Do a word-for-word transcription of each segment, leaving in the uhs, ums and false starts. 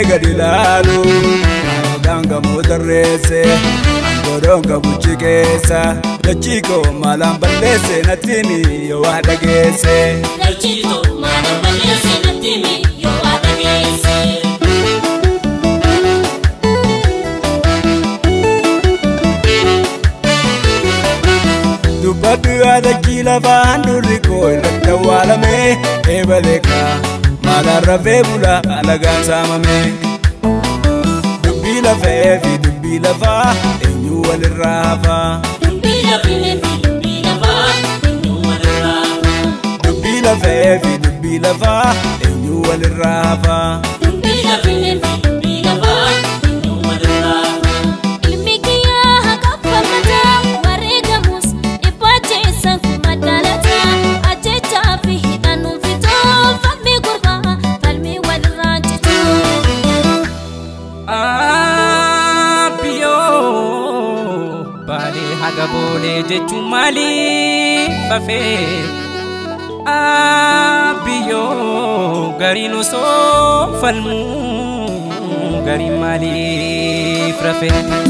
gadilalu danga modarese Godonga buchikesa Dachiko malam balese natimi yo adagese Dachiko malam balese natimi yo adagese Dubadu adakila bandu riko ilakta walame Ebaleka malarrafe bula alagan samame Dubila fefi dubila fa enyu walirrafa Dubila fefi dubila fa enyu walirrafa Dubila fefi dubila fa enyu walirrafa Dubila fefi dubila fa enyu walirrafa Ilmikiya hakafa mata waregamus ipache sankumadalata Ajecha fi hidanu fito falmi gurba falmi walirrajito Agabole jechu mali fafe abiyo garino so falmu gari mali frafe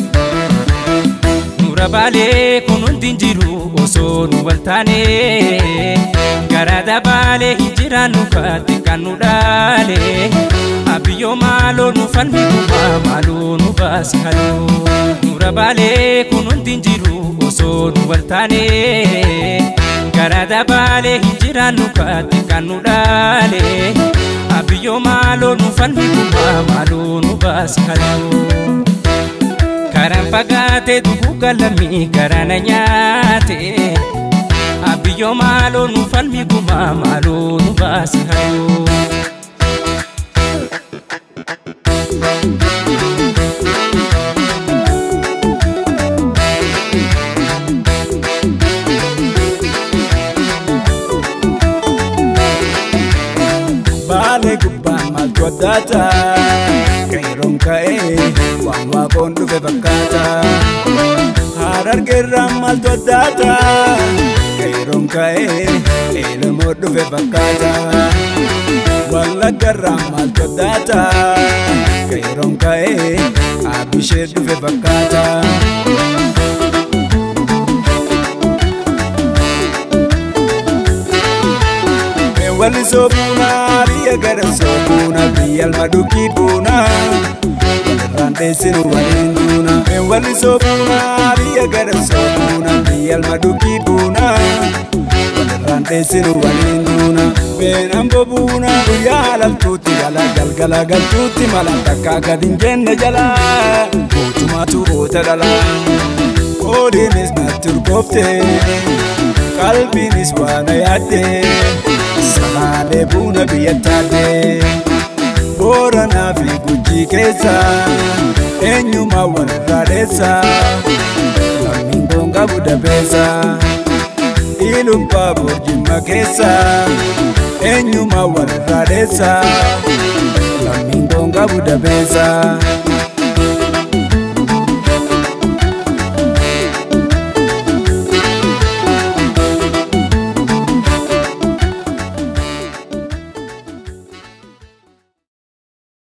nurabale kunun dinjiru oso nubaltane garada bale hijira nukati kanudale abiyo malo nufalmi kuba malo nubasi halo nurabale kunun dinjiru oso nubaltane garada bale hijira nukati kanudale abiyo malo nufalmi kuba malo nubasi halo karan fagate dugu galami karana nyate abiyo malo nufalmi kuba malo nubasi halo Bale gubban maltodata Kairon kae Wangwa kondu fe bakata Harar gerram maltodata Kairon kae Ele modu fe bakata Walla gerram maltodata Kairon kae Abishe du fe bakata Wali sobuna biya gara sobuna biya almaduki buna Rante sinu walinduna Wali sobuna biya gara sobuna biya almaduki buna Rante sinu walinduna Benambo buna biya alaltuti gala galgala galtuti malantaka gadinjenne jala Botumatu bota dala Odinis naturkofte Kalbinis wana yadde Salale buna biyatade Bora na fi guji kesa Enyuma wanradesa Lamindonga budabesa Ilumpa burjima kesa Enyuma wanradesa Lamindonga budabesa